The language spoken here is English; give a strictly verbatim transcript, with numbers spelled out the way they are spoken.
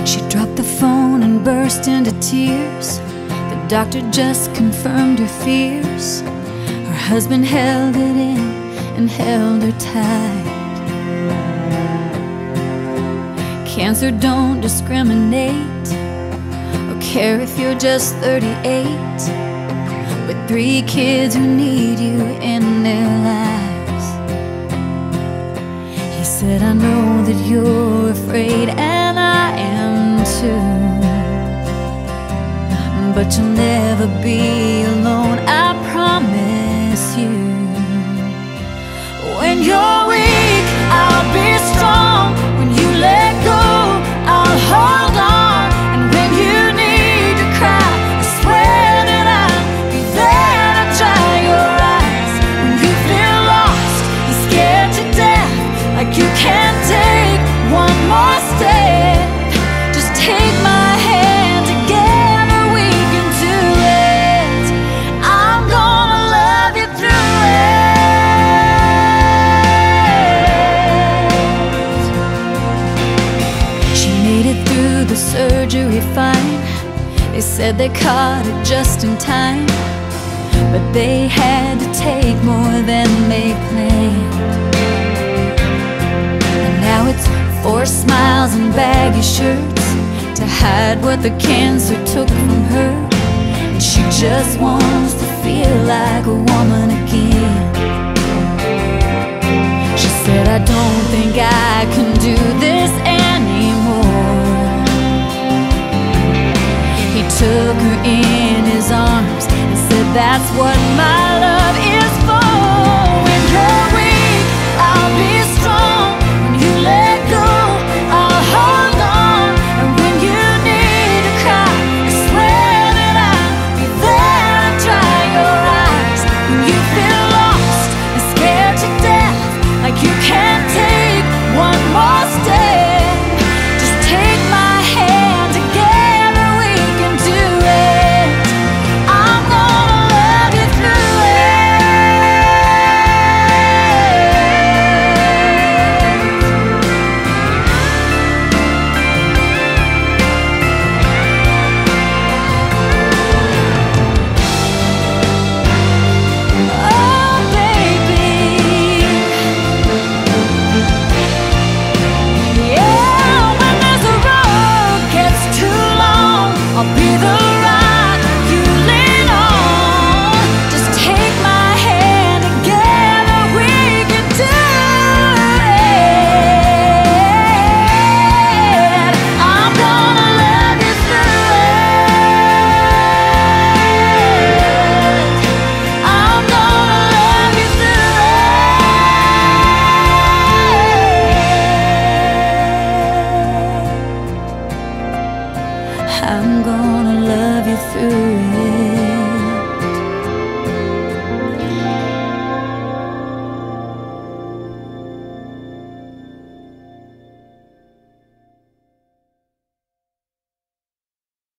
She dropped the phone and burst into tears. The doctor just confirmed her fears. Her husband held it in and held her tight. Cancer don't discriminate or care if you're just thirty-eight. With three kids who need you in their lives. He said, I know that you're afraid, and I am too, but you'll never be alone, I promise you. When you're weak, I'll be strong. When you let go, I'll hold on. And when you need to cry, I swear that I'll be there to dry your eyes. When you feel lost and scared to death, like you can't take one more step, just take my hand, together we can do it. I'm gonna love you through it. She made it through the surgery fine. They said they caught it just in time, but they had to take more than they planned. And now it's four smiles and baggy shirts to hide what the cancer took from her. And she just wants to feel like a woman again. She said, I don't think I can do this anymore. He took her in his arms and said, that's what my